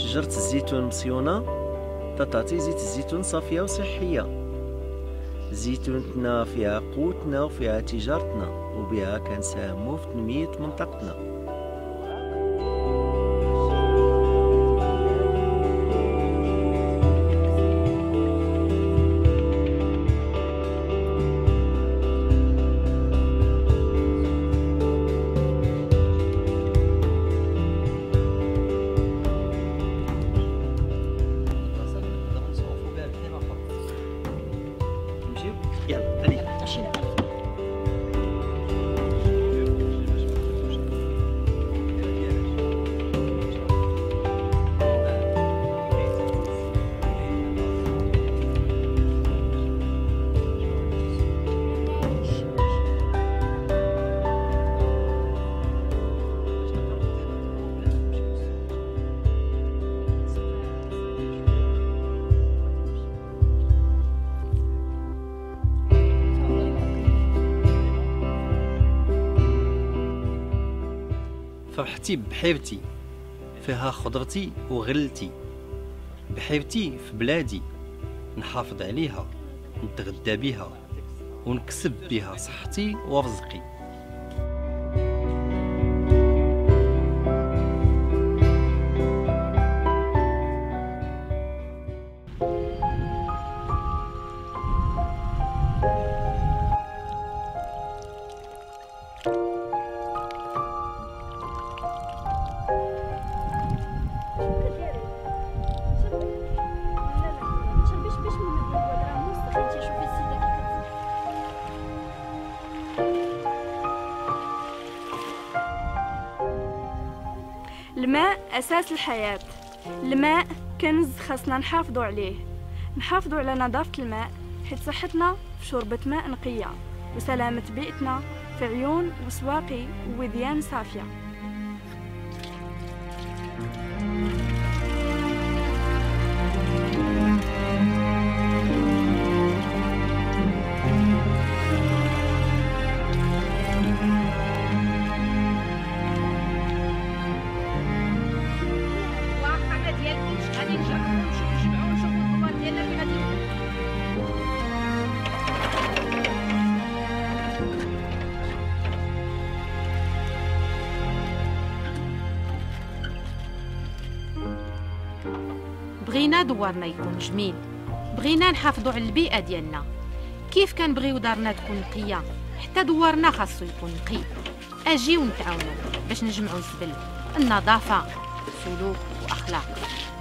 شجرة الزيتون مصيونة تعطي زيت الزيتون صافية وصحية. زيتونتنا فيها قوتنا وفيها تجارتنا، وبها كنساهمو في تنمية منطقتنا. يلا هني مشينا. فرحتي بحيرتي فيها خضرتي وغلتي، بحيرتي في بلادي نحافظ عليها، نتغدى بها ونكسب بها صحتي ورزقي. الماء أساس الحياة. الماء كنز خاصنا نحافظوا عليه، نحافظوا على نظافة الماء حيت صحتنا في شربة ماء نقية، وسلامة بيئتنا في عيون وسواقي ووديان صافية. بغينا دوارنا يكون جميل، بغينا نحافظوا على البيئة ديالنا. كيف كنبغيو دارنا تكون نقية، حتى دوارنا خاصو يكون نقي. اجيو نتعاونوا باش نجمعوا الزبل، النظافة، سلوك واخلاق.